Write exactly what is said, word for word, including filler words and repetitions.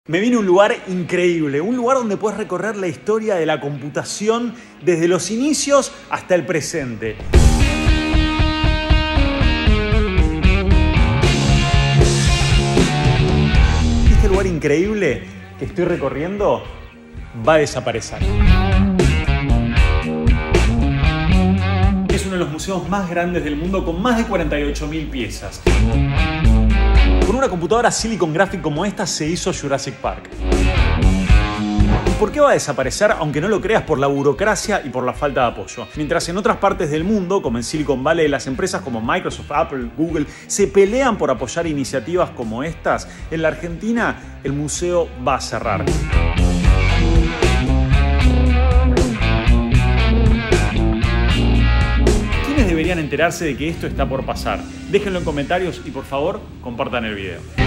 Me vine a un lugar increíble, un lugar donde puedes recorrer la historia de la computación desde los inicios hasta el presente. Este lugar increíble que estoy recorriendo va a desaparecer. Es uno de los museos más grandes del mundo con más de cuarenta y ocho mil piezas. Con una computadora Silicon Graphics como esta se hizo Jurassic Park. ¿Y por qué va a desaparecer? Aunque no lo creas, por la burocracia y por la falta de apoyo. Mientras en otras partes del mundo, como en Silicon Valley, las empresas como Microsoft, Apple, Google se pelean por apoyar iniciativas como estas, en la Argentina el museo va a cerrar. ¿Quiénes deberían enterarse de que esto está por pasar? Déjenlo en comentarios y por favor compartan el video.